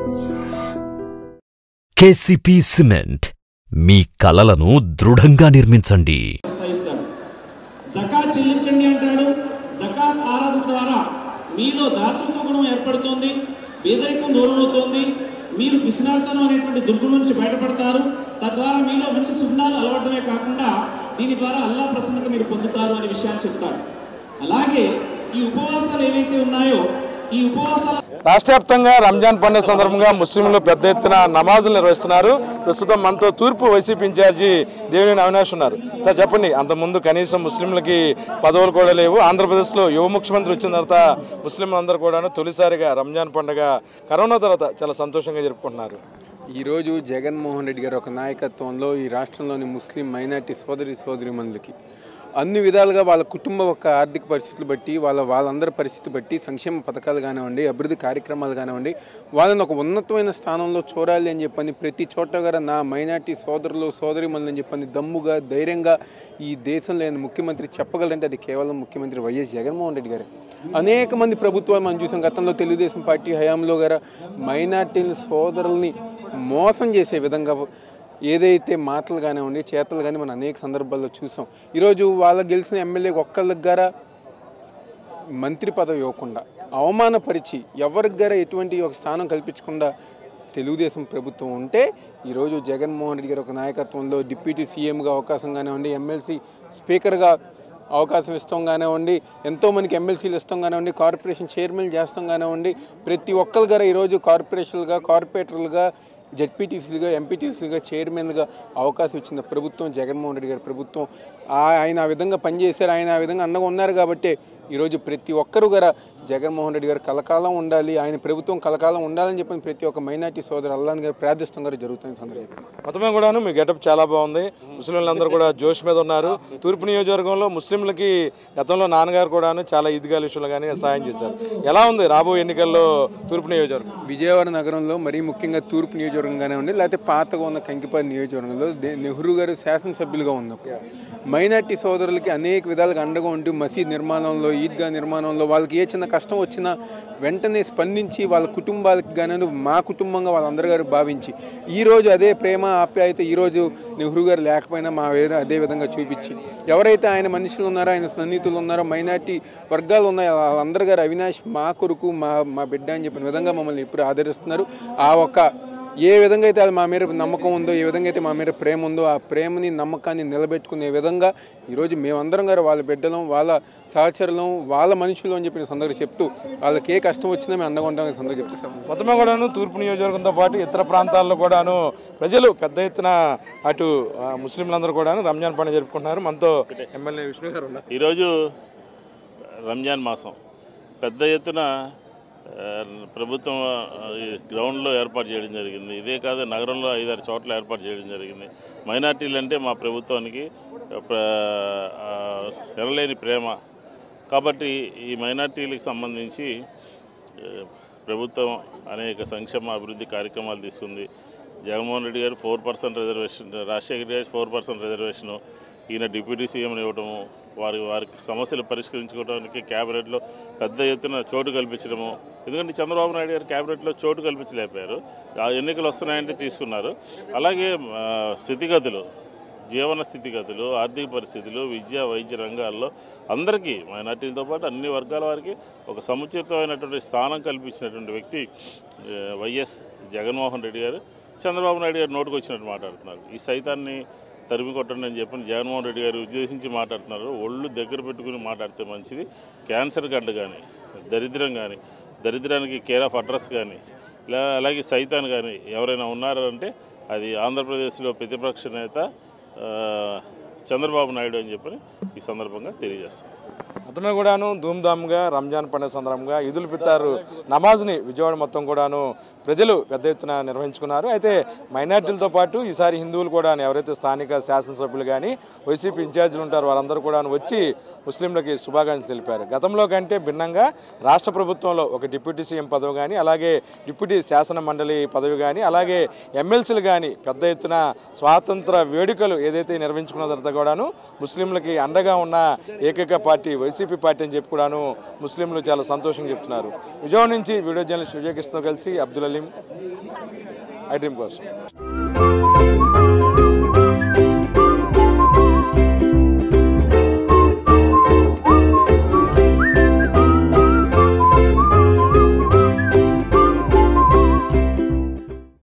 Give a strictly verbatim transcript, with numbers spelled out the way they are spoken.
KCP cement మీ కలలను దృఢంగా నిర్మించండి. జకాత్ చెల్లించండి అంటాడు. జకాత్ ఆరాధన ద్వారా మీలో దాతృత్వ గుణం ఏర్పడుతుంది, పేదరికం దూరం అవుతుంది, మీరు పిసినార్తనం అనేటువంటి దుర్గుణం నుంచి బయటపడతారు. తద్వారా మీలో మంచి సుగుణాలు అలవడమే కాకుండా దీని ద్వారా అల్లా ప్రసన్నత మీరు పొందుతారు అనే విషయాన్ని చెప్తారు. అలాగే ఈ ఉపవాసాలు ఏవైతే ఉన్నాయో ఈ ఉపవాసాల రాష్ట్ర వ్యాప్తంగా రంజాన్ పండుగ సందర్భంగా ముస్లింలు పెద్ద ఎత్తున నమాజులు నిర్వహిస్తున్నారు. ప్రస్తుతం మనతో తూర్పు వైసీపీ ఇన్ఛార్జి దేవినేని అవినాష్ ఉన్నారు. సార్ చెప్పండి, అంతకుముందు కనీసం ముస్లింలకి పదవులు కూడా లేవు. ఆంధ్రప్రదేశ్లో యువ ముఖ్యమంత్రి వచ్చిన తర్వాత ముస్లింలందరూ కూడా తొలిసారిగా రంజాన్ పండుగ కరోనా తర్వాత చాలా సంతోషంగా జరుపుకుంటున్నారు. ఈరోజు జగన్మోహన్ రెడ్డి గారు ఒక నాయకత్వంలో ఈ రాష్ట్రంలోని ముస్లిం మైనార్టీ సోదరి సోదరిమణులకి అన్ని విధాలుగా వాళ్ళ కుటుంబ ఒక ఆర్థిక పరిస్థితులు బట్టి వాళ్ళ వాళ్ళందరి పరిస్థితి బట్టి సంక్షేమ పథకాలు కానివ్వండి, అభివృద్ధి కార్యక్రమాలు కానివ్వండి, వాళ్ళని ఒక ఉన్నతమైన స్థానంలో చూడాలి అని చెప్పని ప్రతి చోట గారు నా మైనార్టీ సోదరులు సోదరిమణులు అని చెప్పని దమ్ముగా ధైర్యంగా ఈ దేశంలో లేని ముఖ్యమంత్రి చెప్పగలంటే అది కేవలం ముఖ్యమంత్రి వైఎస్ జగన్మోహన్ రెడ్డి గారే. అనేక మంది ప్రభుత్వాలు మనం చూసాం. గతంలో తెలుగుదేశం పార్టీ హయాంలో గారు మైనార్టీల సోదరుల్ని మోసం చేసే విధంగా ఏదైతే మాటలు కానివ్వండి, చేతలు కానీ మనం అనేక సందర్భాల్లో చూసాం. ఈరోజు వాళ్ళ గెలిచిన ఎమ్మెల్యేకి ఒక్కళ్ళకి గారా మంత్రి పదవి ఇవ్వకుండా అవమానపరిచి ఎవరికి గారా ఎటువంటి ఒక స్థానం కల్పించకుండా తెలుగుదేశం ప్రభుత్వం ఉంటే ఈరోజు జగన్మోహన్ రెడ్డి గారు ఒక నాయకత్వంలో డిప్యూటీ సీఎంగా అవకాశం కానివ్వండి, ఎమ్మెల్సీ స్పీకర్గా అవకాశం ఇస్తాం కానివ్వండి, ఎంతోమందికి ఎమ్మెల్సీలు ఇస్తాం కానివ్వండి, కార్పొరేషన్ చైర్మన్ చేస్తాం కానివ్వండి, ప్రతి ఒక్కరు గారు ఈరోజు కార్పొరేషన్లుగా కార్పొరేటర్లుగా జెడ్పీటీసీలుగా ఎంపీటీసీలుగా చైర్మన్గా అవకాశం ఇచ్చిన ప్రభుత్వం జగన్మోహన్ రెడ్డి గారి ప్రభుత్వం. ఆయన ఆ విధంగా పనిచేశారు, ఆయన ఆ విధంగా అండగా ఉన్నారు కాబట్టి ఈరోజు ప్రతి ఒక్కరు గారు జగన్మోహన్ రెడ్డి గారు కలకాలం ఉండాలి, ఆయన ప్రభుత్వం కలకాలం ఉండాలని చెప్పి ప్రతి ఒక్క మైనార్టీ సోదరు అల్లాని గారు ప్రార్థిస్తాం గారు జరుగుతుంది. సందర్భంగా మొత్తమే కూడాను మీ గెటప్ చాలా బాగుంది. ముస్లింలందరూ కూడా జోష్ మీద ఉన్నారు. తూర్పు నియోజకవర్గంలో ముస్లింలకి గతంలో నాన్నగారు కూడాను చాలా ఈద్గాల విషయంలో కానీ సహాయం చేశారు. ఎలా ఉంది రాబోయే ఎన్నికల్లో తూర్పు నియోజకవర్గం? విజయవాడ నగరంలో మరీ ముఖ్యంగా తూర్పు నియోజకవర్గంగానే ఉండి లేకపోతే పాతగా ఉన్న కంకిపాడు నియోజకవర్గంలో నెహ్రూ గారు శాసనసభ్యులుగా ఉన్నప్పుడు మైనార్టీ సోదరులకి అనేక విధాలుగా అండగా ఉంటూ మసీద్ నిర్మాణంలో, ఈద్గా నిర్మాణంలో వాళ్ళకి ఏ చిన్న కష్టం వచ్చినా వెంటనే స్పందించి వాళ్ళ కుటుంబాలకి కానీ మా కుటుంబంగా వాళ్ళందరూ గారు భావించి ఈరోజు అదే ప్రేమ ఆప్యాయత ఈరోజు నెహ్రూ గారు లేకపోయినా మా వేరే అదే విధంగా చూపించి ఎవరైతే ఆయన మనుషులు ఉన్నారో, ఆయన సన్నిహితులు ఉన్నారో, మైనార్టీ వర్గాలు ఉన్నాయో వాళ్ళందరూ గారు అవినాష్ మా కొడుకు మా మా బిడ్డ అని చెప్పిన విధంగా మమ్మల్ని ఎప్పుడు ఆదరిస్తున్నారు. ఆ ఒక్క ఏ విధంగా అయితే అది మా మీద నమ్మకం ఉందో, ఏ విధంగా అయితే మా మీద ప్రేమ ఉందో ఆ ప్రేమని నమ్మకాన్ని నిలబెట్టుకునే విధంగా ఈరోజు మేమందరం గారు వాళ్ళ బిడ్డలం, వాళ్ళ సహచరులం, వాళ్ళ మనుషులు అని చెప్పిన సందర్భం చెప్తూ వాళ్ళకి ఏ కష్టం వచ్చినా మేము అండగా ఉంటామని సందర్భం చెప్తాం. మొత్తమే కూడాను తూర్పు నియోజకవర్గంతో పాటు ఇతర ప్రాంతాల్లో కూడాను ప్రజలు పెద్ద ఎత్తున అటు ముస్లింలందరూ కూడాను రంజాన్ పండుగ జరుపుకుంటున్నారు. మనతో ఎమ్మెల్యే విష్ణు గారు ఉన్నారు. ఈరోజు రంజాన్ మాసం పెద్ద ఎత్తున ప్రభుత్వం గ్రౌండ్లో ఏర్పాటు చేయడం జరిగింది. ఇదే కాదు, నగరంలో ఐదారు చోట్ల ఏర్పాటు చేయడం జరిగింది. మైనార్టీలు అంటే మా ప్రభుత్వానికి ఎనలేని ప్రేమ కాబట్టి ఈ మైనార్టీలకు సంబంధించి ప్రభుత్వం అనేక సంక్షేమ అభివృద్ధి కార్యక్రమాలు తీసుకుంది. జగన్మోహన్ రెడ్డి గారు four percent reservation, Rajasekhar garu four percent reservation, ఈయన డిప్యూటీ సీఎంని ఇవ్వడము, వారి వారికి సమస్యలు పరిష్కరించుకోవడానికి క్యాబినెట్లో పెద్ద ఎత్తున చోటు కల్పించడము. ఎందుకంటే చంద్రబాబు నాయుడు గారు క్యాబినెట్లో చోటు కల్పించలేకపోయారు. ఆ ఎన్నికలు వస్తున్నాయంటే తీసుకున్నారు. అలాగే స్థితిగతులు, జీవన స్థితిగతులు, ఆర్థిక పరిస్థితులు, విద్యా వైద్య రంగాల్లో అందరికీ మైనార్టీలతో పాటు అన్ని వర్గాల వారికి ఒక సముచితమైనటువంటి స్థానం కల్పించినటువంటి వ్యక్తి వైఎస్ జగన్మోహన్ రెడ్డి గారు. చంద్రబాబు నాయుడు గారు నోటుకు వచ్చినట్టు మాట్లాడుతున్నారు. ఈ సైతాన్ని తరిమి కొట్టండి అని చెప్పి జగన్మోహన్ రెడ్డి గారు ఉద్దేశించి మాట్లాడుతున్నారు. ఒళ్ళు దగ్గర పెట్టుకుని మాట్లాడితే మంచిది. క్యాన్సర్ గడ్డ కానీ, దరిద్రం కానీ, దరిద్రానికి కేర్ ఆఫ్ అడ్రస్ కానీ, అలాగే సైతాన్ కానీ ఎవరైనా ఉన్నారంటే అది ఆంధ్రప్రదేశ్లో ప్రతిపక్ష నేత చంద్రబాబు నాయుడు అని చెప్పని ఈ సందర్భంగా తెలియజేస్తాం. మొత్తమే కూడాను ధూమ్ధామ్గా రంజాన్ పండుగ సందర్భంగా ఈదుల్ ఫితర్ నమాజ్ని విజయవాడ మొత్తం కూడాను ప్రజలు పెద్ద ఎత్తున నిర్వహించుకున్నారు. అయితే మైనార్టీలతో పాటు ఈసారి హిందువులు కూడా ఎవరైతే స్థానిక శాసనసభ్యులు కానీ వైసీపీ ఇన్ఛార్జీలు ఉంటారో వారందరూ కూడా వచ్చి ముస్లింలకి శుభాకాంక్షలు తెలిపారు. గతంలో కంటే భిన్నంగా రాష్ట్ర ప్రభుత్వంలో ఒక డిప్యూటీ సీఎం పదవి కానీ, అలాగే డిప్యూటీ శాసన మండలి పదవి కానీ, అలాగే ఎమ్మెల్సీలు కానీ పెద్ద ఎత్తున స్వాతంత్ర వేడుకలు ఏదైతే నిర్వహించుకున్న తర్వాత కూడాను ముస్లింలకి అండగా ఉన్న ఏకైక పార్టీ వైసీపీ కేసీపీ పార్టీ అని చెప్పి కూడాను ముస్లింలు చాలా సంతోషంగా చెప్తున్నారు. విజయవాడ నుంచి వీడియో జర్నలిస్ట్ విజయకృష్ణతో కలిసి అబ్దుల్ అలీం, ఐ డ్రీమ్ కోసం.